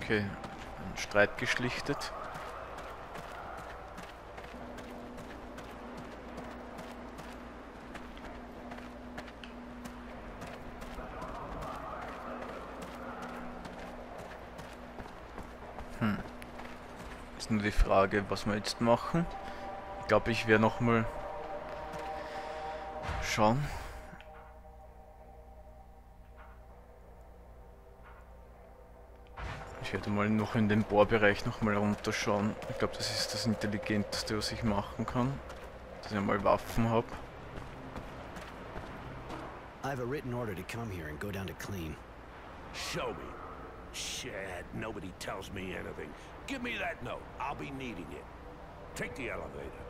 Okay, ein Streit geschlichtet. Ist nur die Frage, was wir jetzt machen. Ich glaube, ich werde nochmal schauen. Ich werde mal noch in den Bohrbereich nochmal runterschauen. Ich glaube, das ist das Intelligenteste, was ich machen kann. Dass ich mal Waffen habe. I have a written order to come here and go down to clean. Show me. Shit, nobody tells me anything. Give me that note. I'll be needing it. Take the elevator.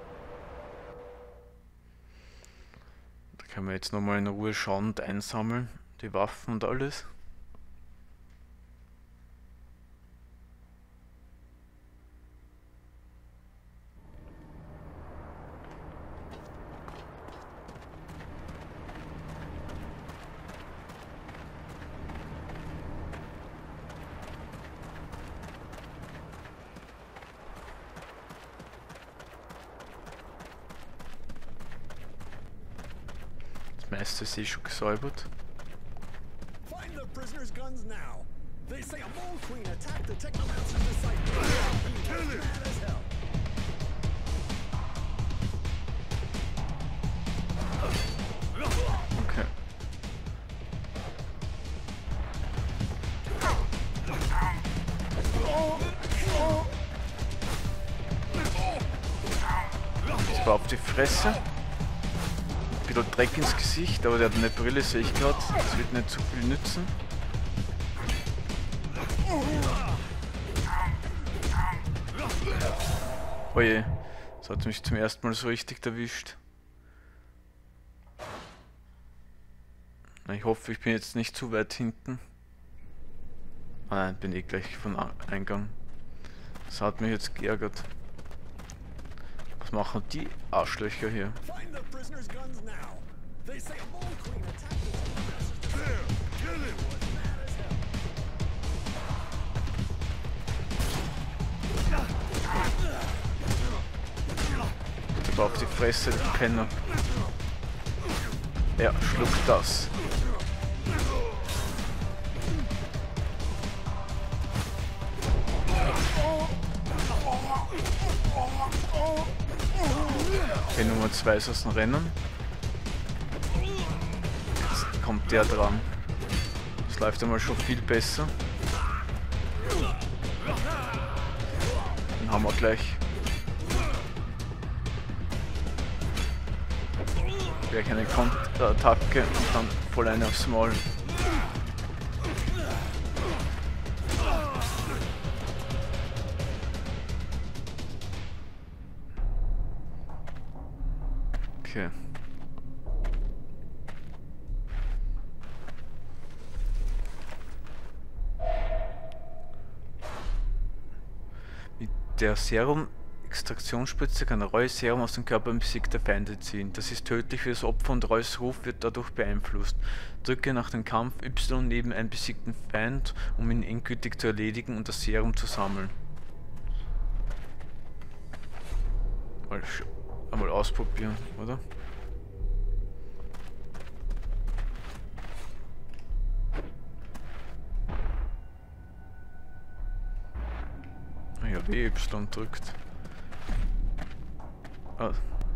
Da können wir jetzt nochmal in Ruhe schauen und einsammeln. Die Waffen und alles. Das meiste ist eh schon gesäubert. Find the prisoners' guns now. They say a Mole Queen attacked the Technomancer's disciple. He was mad as hell. Okay. Das war auf die Fresse. Ein bisschen Dreck ins Gesicht, aber der hat eine Brille, sehe ich gerade. Das wird nicht zu viel nützen. Oje, das hat mich zum ersten Mal so richtig erwischt. Ich hoffe, ich bin jetzt nicht zu weit hinten. Ah nein, bin eh gleich von Eingang. Das hat mich jetzt geärgert. Was machen die Arschlöcher hier? Find the prisoners' guns now. They say a Mole Queen attacked the Technomancer's disciple. He was mad as hell. Aber auf die Fresse, die Penner. Ja, schluck das. Okay, Nummer 2 ist aus dem Rennen. Jetzt kommt der dran. Das läuft einmal schon viel besser. Den haben wir gleich. Gleich eine Konterattacke und dann voll eine aufs Maul. Okay. Mit der Serum-Extraktionsspritze kann Roys Serum aus dem Körper besiegter Feinde ziehen. Das ist tödlich für das Opfer und Roys Ruf wird dadurch beeinflusst. Drücke nach dem Kampf Y neben einen besiegten Feind, um ihn endgültig zu erledigen und das Serum zu sammeln. Einmal ausprobieren, oder? Ja, WY drückt. Ah.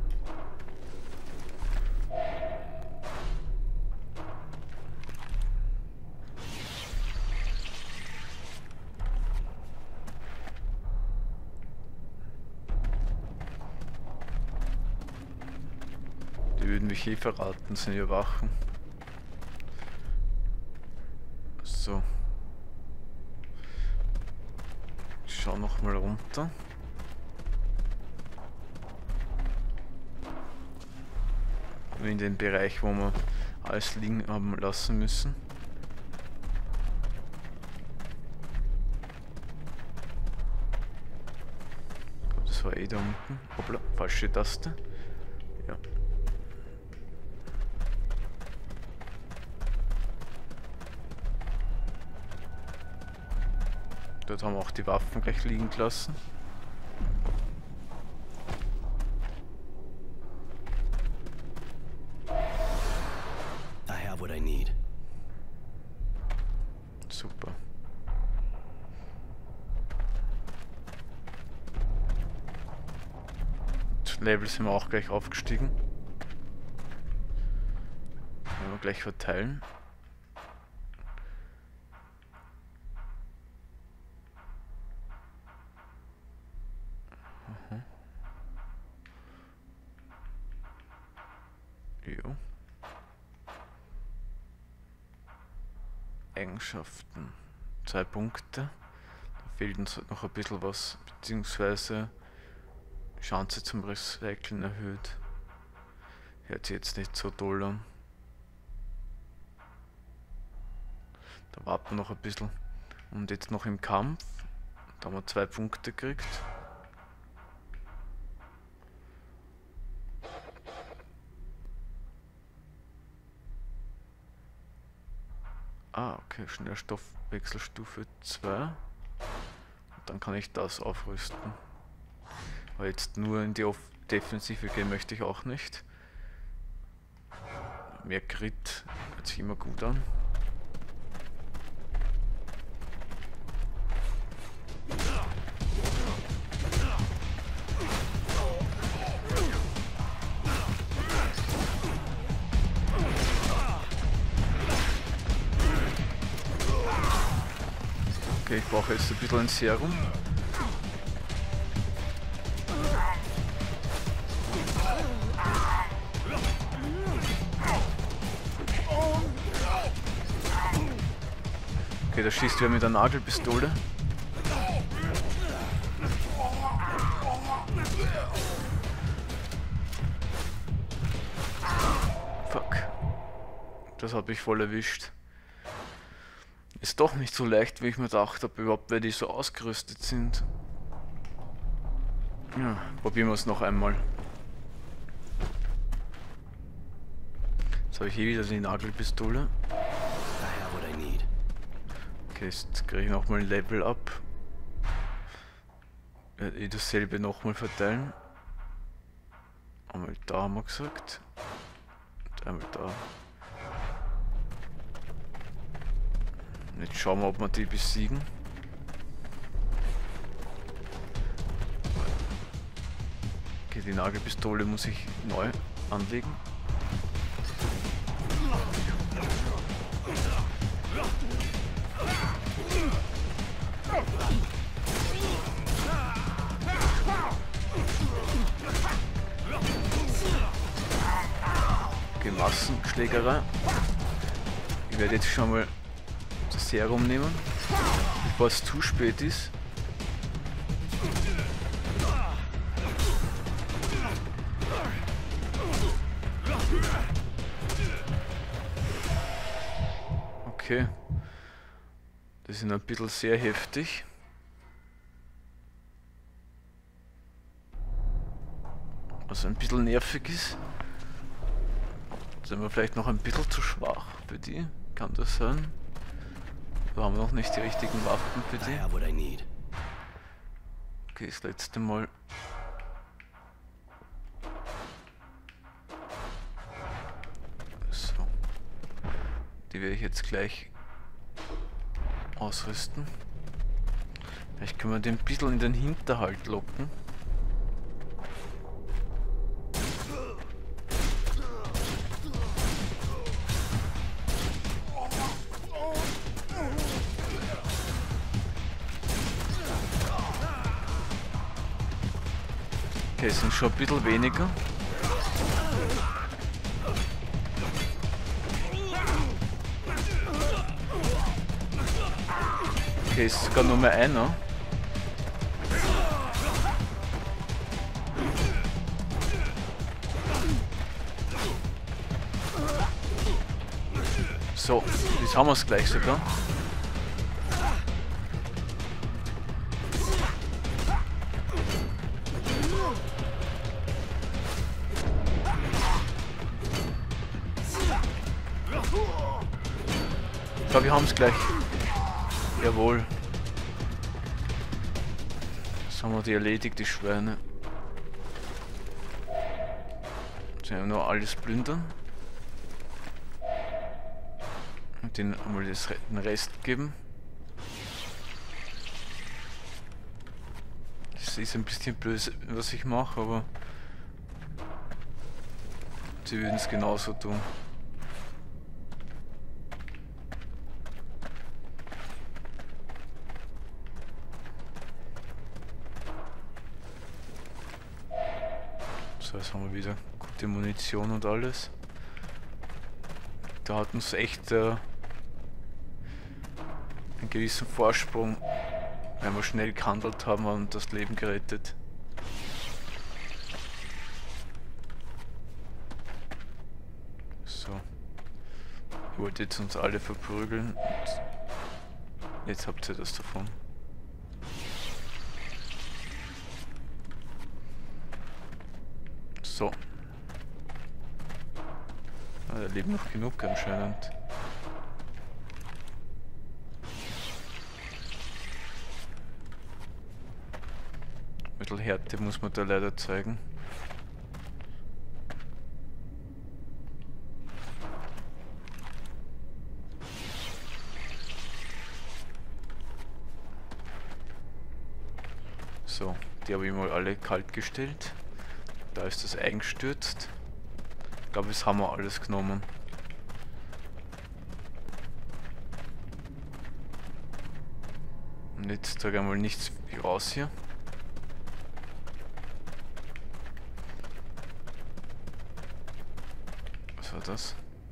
Die würden mich eh verraten, sind ja Wachen. So. Ich schau noch mal runter. In den Bereich, wo wir alles liegen haben lassen müssen. Das war eh da unten. Hoppla, falsche Taste. Ja. Dort haben wir auch die Waffen gleich liegen gelassen. I have what I need. Super. Das Level sind wir auch gleich aufgestiegen. Können wir gleich verteilen. Jo. Eigenschaften. 2 Punkte. Da fehlt uns halt noch ein bisschen was, beziehungsweise Chance zum Recyceln erhöht. Hört sich jetzt nicht so toll an. Da warten wir noch ein bisschen. Und jetzt noch im Kampf. Da haben wir 2 Punkte gekriegt. Ah, okay, Schnellstoffwechselstufe 2. Und dann kann ich das aufrüsten. Aber jetzt nur in die Defensive gehen möchte ich auch nicht. Mehr Crit hört sich immer gut an. Okay, ich brauche jetzt ein bisschen ein Serum. Okay, da schießt wer mit der Nagelpistole. Fuck. Das habe ich voll erwischt. Ist doch nicht so leicht, wie ich mir gedacht habe, überhaupt, weil die so ausgerüstet sind. Ja, probieren wir es noch einmal. Jetzt habe ich hier wieder die Nagelpistole. Okay, jetzt kriege ich nochmal ein Level up. Ich werde eh dasselbe nochmal verteilen. Einmal da haben wir gesagt. Und einmal da. Jetzt schauen wir, ob wir die besiegen. Okay, die Nagelpistole muss ich neu anlegen. Okay, Massenschlägerei. Ich werde jetzt schon mal das Serum nehmen, bevor es zu spät ist. Okay. Das ist ein bisschen sehr heftig. Was ein bisschen nervig ist. Sind wir vielleicht noch ein bisschen zu schwach für die? Kann das sein? Wir haben noch nicht die richtigen Waffen für die. Okay, das letzte Mal. So. Die werde ich jetzt gleich ausrüsten. Vielleicht können wir den ein bisschen in den Hinterhalt locken. Okay, es sind schon ein bisschen weniger. Okay, ist sogar nur mehr einer. So, jetzt haben wir es gleich sogar. Ich glaube, wir haben es gleich. Jawohl. Jetzt haben wir die erledigt, die Schweine. Jetzt werden wir nur alles plündern. Und denen einmal den Rest geben. Das ist ein bisschen böse, was ich mache, aber sie würden es genauso tun. So, jetzt haben wir wieder gute Munition und alles. Da hat uns echt einen gewissen Vorsprung, wenn wir schnell gehandelt haben und das Leben gerettet. So. Ich wollte jetzt uns alle verprügeln und jetzt habt ihr das davon. So. Ah, da leben noch genug anscheinend. Ein bisschen Härte muss man da leider zeigen. So, die habe ich mal alle kalt gestellt. Da ist das eingestürzt. Ich glaube, das haben wir alles genommen. Und jetzt sage ich mal nichts raus hier. Was war das?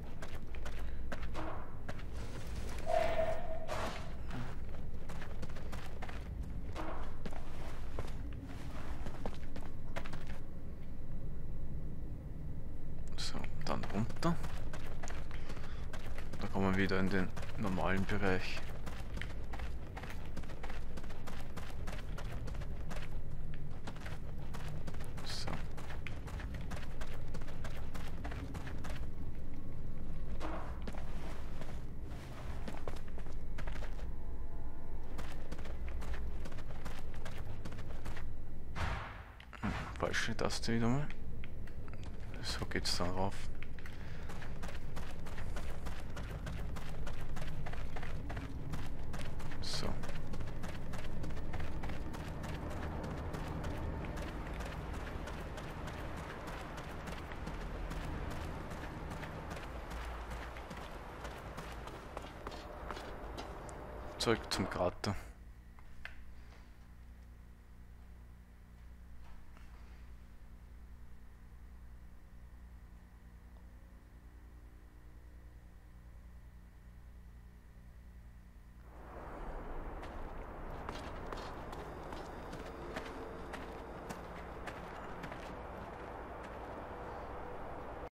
So, dann runter. Da kommen wir wieder in den normalen Bereich. So. Falsche Taste wieder mal. So geht's dann rauf. So. Zurück zum Krater.